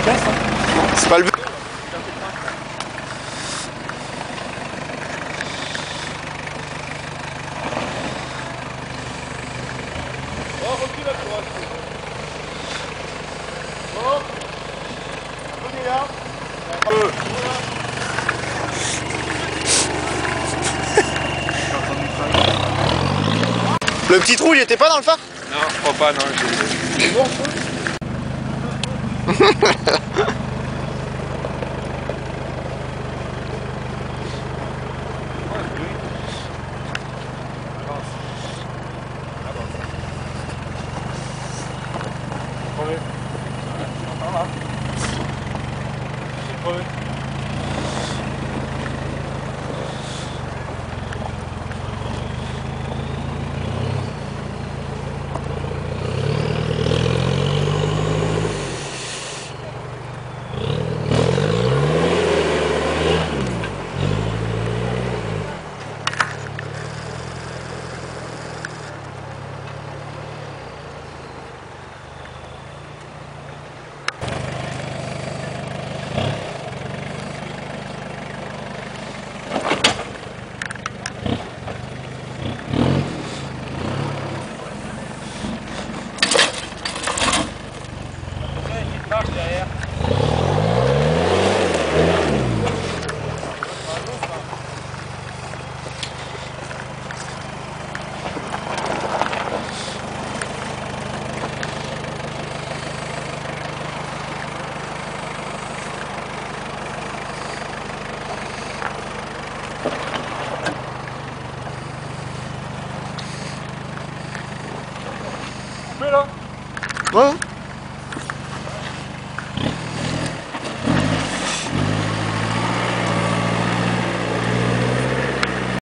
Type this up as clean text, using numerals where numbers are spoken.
casse, hein. C'est pas le but. Oh, recule à droite. Bon. On est là. Le petit trou, il était pas dans le phare? Non, je crois pas, non. C'est bon, derrière. Coupé là. Ouais.